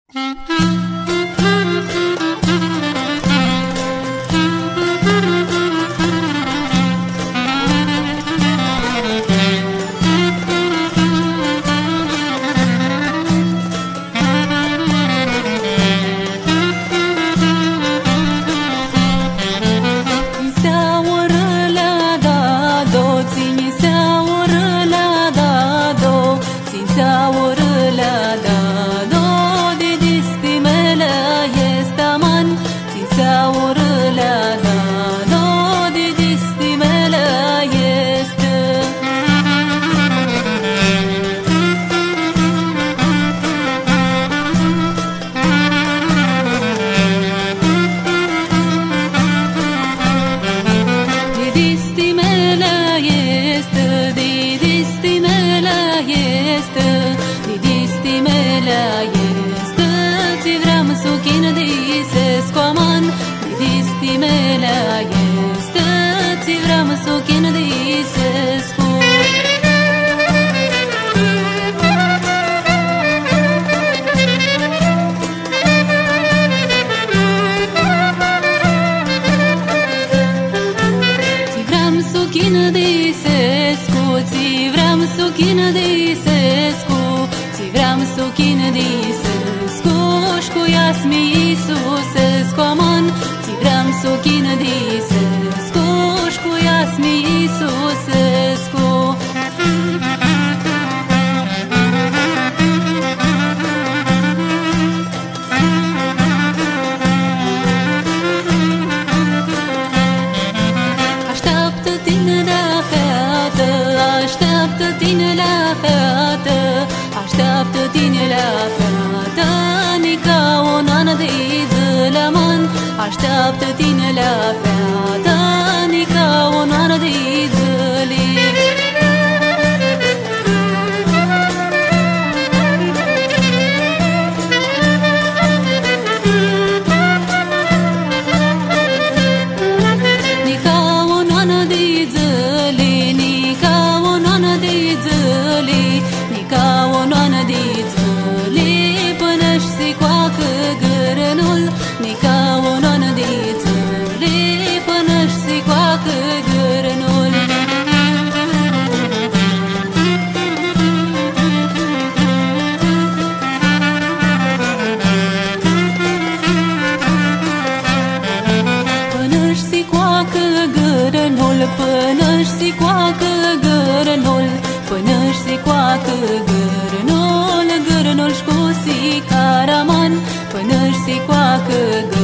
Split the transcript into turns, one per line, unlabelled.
Așteaptă-tine la fata, nica o noară de zăli. Nica o noară de zăli, nica o noară de zăli, nica o noară de zăli, până-și se coacă gărănul, nica o noară de zăli, până-și se coacă gărănul. Până-și se coacă gărănul, până-și se coacă gărănul, până-și se coacă gărănul, gărănul-și cu sicaraman, până-și se coacă gărănul.